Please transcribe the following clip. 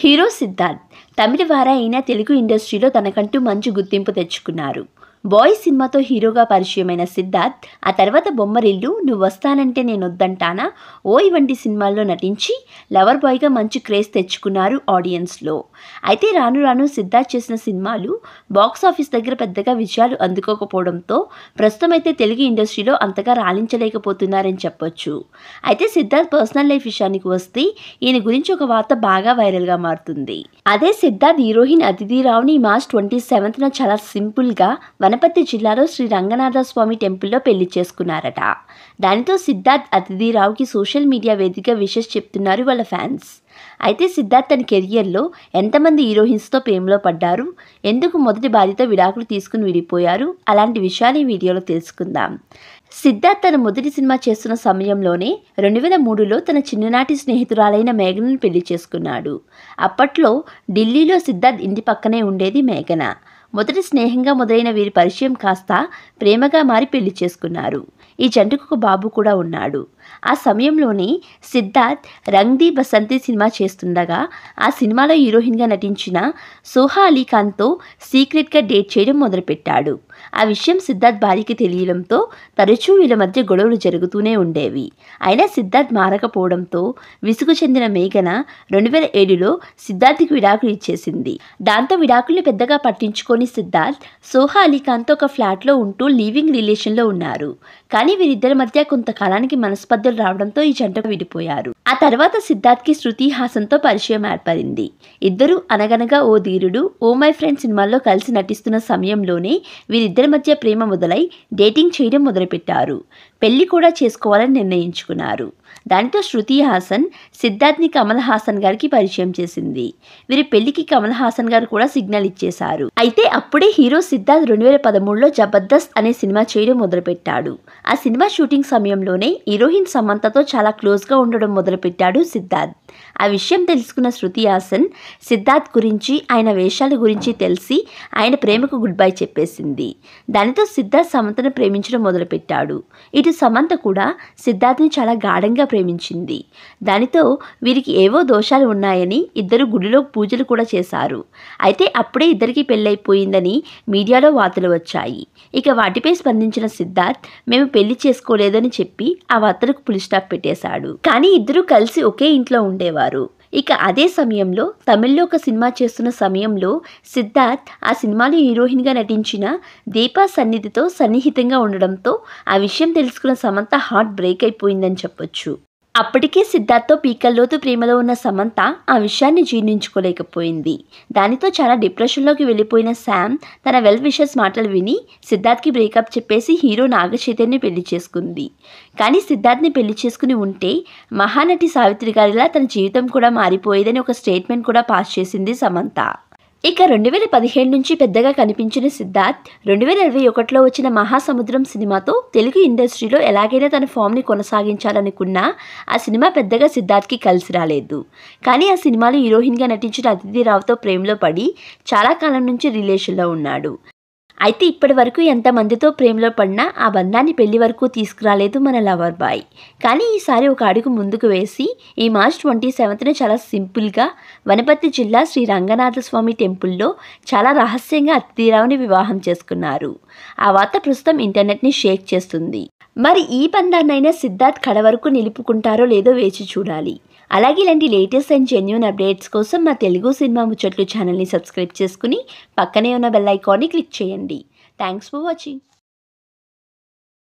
Hero Siddharth తమిళ వారా అయిన తెలుగు ఇండస్ట్రీలో తనకంటూ మంచి గుర్తింపు తెచ్చుకున్నారు. బాయ్ సినిమాతో హీరోగా పరిచయమైన సిద్ధార్థ్ ఆ తర్వాత బొమ్మరిల్లు, నువ్వు వస్తానంటే నేను వద్దంటానా, ఓయ్ వంటి సినిమాల్లో నటించి లవర్ బాయ్గా మంచి క్రేజ్ తెచ్చుకున్నారు ఆడియన్స్లో. అయితే రాను రాను సిద్ధార్థ్ చేసిన సినిమాలు బాక్స్ ఆఫీస్ దగ్గర పెద్దగా విజయాలు అందుకోకపోవడంతో ప్రస్తుతం అయితే తెలుగు ఇండస్ట్రీలో అంతగా రాణించలేకపోతున్నారని చెప్పొచ్చు. అయితే సిద్ధార్థ్ పర్సనల్ లైఫ్ విషయానికి వస్తే ఈయన గురించి ఒక వార్త బాగా వైరల్గా మారుతుంది. అదే సిద్ధార్థ్ హీరోయిన్ అదితి రావుని మార్చ్ 27న చాలా సింపుల్గా వనపర్తి జిల్లాలో శ్రీ రంగనాథ స్వామి టెంపుల్లో పెళ్లి చేసుకున్నారట. దానితో సిద్ధార్థ్ అతిథి రావుకి సోషల్ మీడియా వేదికగా విషెస్ చెప్తున్నారు వాళ్ళ ఫ్యాన్స్. అయితే సిద్ధార్థ్ తన కెరియర్లో ఎంతమంది హీరోయిన్స్తో ప్రేమలో పడ్డారు, ఎందుకు మొదటి భార్యతో విడాకులు తీసుకుని విడిపోయారు, అలాంటి విషయాలు ఈ వీడియోలో తెలుసుకుందాం. సిద్ధార్థ్ తన మొదటి సినిమా చేస్తున్న సమయంలోనే 2003లో తన చిన్ననాటి స్నేహితురాలైన మేఘనను పెళ్లి చేసుకున్నాడు. అప్పట్లో ఢిల్లీలో సిద్ధార్థ్ ఇంటి పక్కనే ఉండేది మేఘన. మొదటి స్నేహంగా మొదలైన వీరి పరిచయం కాస్త ప్రేమగా మారి పెళ్లి చేసుకున్నారు. ఈ జంటకు ఒక బాబు కూడా ఉన్నాడు. ఆ సమయంలోనే సిద్ధార్థ్ రంగ్ ది బసంతి సినిమా చేస్తుండగా ఆ సినిమాలో హీరోయిన్గా నటించిన సోహా అలీ ఖాన్తో సీక్రెట్గా డేట్ చేయడం మొదలుపెట్టాడు. ఆ విషయం సిద్ధార్థ్ భార్యకి తెలియడంతో తరచూ వీళ్ళ మధ్య గొడవలు జరుగుతూనే ఉండేవి. అయినా సిద్ధార్థ్ మారకపోవడంతో విసుగు చెందిన మేఘన 2007లో సిద్ధార్థ్కి విడాకులు ఇచ్చేసింది. దాంతో విడాకుల్ని పెద్దగా పట్టించుకొని సిద్ధార్థ్ సోహా అలీ ఖాన్తో ఒక ఫ్లాట్లో ఉంటూ లివింగ్ రిలేషన్లో ఉన్నారు. కానీ వీరిద్దరి మధ్య కొంతకాలానికి మనస్పర్ధలు రావడంతో ఈ జంట విడిపోయారు. ఆ తర్వాత సిద్ధార్థ్కి శృతి హాసన్తో పరిచయం ఏర్పడింది. ఇద్దరు అనగనగా ఓ ధీరుడు, ఓ మై ఫ్రెండ్ సినిమాల్లో కలిసి నటిస్తున్న సమయంలోనే వీరిద్దరి మధ్య ప్రేమ మొదలై డేటింగ్ చేయడం మొదలుపెట్టారు. పెళ్లి కూడా చేసుకోవాలని నిర్ణయించుకున్నారు. దానితో శృతి హాసన్ సిద్ధార్థ్ని కమల్ హాసన్ గారికి పరిచయం చేసింది. వీరి పెళ్లికి కమల్ హాసన్ గారు కూడా సిగ్నల్ ఇచ్చేశారు. అయితే అప్పుడే హీరో సిద్ధార్థ్ 2013లో జబర్దస్త్ అనే సినిమా చేయడం మొదలుపెట్టాడు. ఆ సినిమా షూటింగ్ సమయంలోనే హీరోయిన్ సమంతతో చాలా క్లోజ్గా ఉండడం మొదలుపెట్టాడు సిద్ధార్థ్. ఆ విషయం తెలుసుకున్న శృతి హాసన్ సిద్ధార్థ్ గురించి, ఆయన వేషాల గురించి తెలిసి ఆయన ప్రేమకు గుడ్ బై చెప్పేసింది. దానితో సిద్ధార్థ్ సమంతను ప్రేమించడం మొదలుపెట్టాడు. ఇటు సమంత కూడా సిద్ధార్థ్ని చాలా గాఢంగా ప్రేమించింది. దానితో వీరికి ఏవో దోషాలు ఉన్నాయని ఇద్దరు గుడిలో పూజలు కూడా చేశారు. అయితే అప్పుడే ఇద్దరికి పెళ్ళైపోయిందని మీడియాలో వార్తలు వచ్చాయి. ఇక వాటిపై స్పందించిన సిద్ధార్థ్ మేము పెళ్లి చేసుకోలేదని చెప్పి ఆ వార్తలకు ఫుల్ స్టాప్ పెట్టేశాడు. కానీ ఇద్దరు కలిసి ఒకే ఇంట్లో ఉండేవారు. ఇక అదే సమయంలో తమిళ్లో ఒక సినిమా చేస్తున్న సమయంలో సిద్ధార్థ్ ఆ సినిమాలో హీరోయిన్గా నటించిన దీపా సన్నిధితో సన్నిహితంగా ఉండడంతో ఆ విషయం తెలుసుకున్న సమంత హార్ట్ బ్రేక్ అయిపోయిందని చెప్పొచ్చు. అప్పటికే సిద్ధార్థ్తో పీకల్లోతు ప్రేమలో ఉన్న సమంత ఆ విషయాన్ని జీర్ణించుకోలేకపోయింది. దానితో చాలా డిప్రెషన్లోకి వెళ్ళిపోయిన శామ్ తన వెల్ విషెస్ మాటలు విని సిద్ధార్థ్కి బ్రేకప్ చెప్పేసి హీరో నాగ చైతన్యని పెళ్లి చేసుకుంది. కానీ సిద్ధార్థ్ని పెళ్లి చేసుకుని ఉంటే మహానటి సావిత్రి గారిలా తన జీవితం కూడా మారిపోయేదని ఒక స్టేట్మెంట్ కూడా పాస్ చేసింది సమంత. ఇక 2017 నుంచి పెద్దగా కనిపించిన సిద్ధార్థ్ 2021లో వచ్చిన మహాసముద్రం సినిమాతో తెలుగు ఇండస్ట్రీలో ఎలాగైనా తన ఫామ్ని కొనసాగించాలనుకున్నా ఆ సినిమా పెద్దగా సిద్ధార్థ్కి కలిసి రాలేదు. కానీ ఆ సినిమాలో హీరోయిన్గా నటించిన అతిథి రావుతో ప్రేమలో పడి చాలా కాలం నుంచి రిలేషన్లో ఉన్నాడు. అయితే ఇప్పటి వరకు ఎంతమందితో ప్రేమలో పడినా ఆ బంధాన్ని పెళ్లి వరకు తీసుకురాలేదు మన లవర్ బాయ్. కానీ ఈసారి ఒక అడుగు ముందుకు వేసి ఈ మార్చ్ 27న చాలా సింపుల్గా వనపర్తి జిల్లా శ్రీ రంగనాథ స్వామి టెంపుల్లో చాలా రహస్యంగా అతిథిరావుని వివాహం చేసుకున్నారు. ఆ వార్త ప్రస్తుతం ఇంటర్నెట్ని షేక్ చేస్తుంది. మరి ఈ బంధాన్నైనా సిద్ధార్థ్ కడ వరకు నిలుపుకుంటారో లేదో వేచి చూడాలి. అలాగే ఇలాంటి లేటెస్ట్ అండ్ జెన్యూన్ అప్డేట్స్ కోసం మా తెలుగు సినిమా ముచ్చట్లు ఛానల్ని సబ్స్క్రైబ్ చేసుకుని పక్కనే ఉన్న బెల్ ఐకాన్ని క్లిక్ చేయండి. Thanks for watching.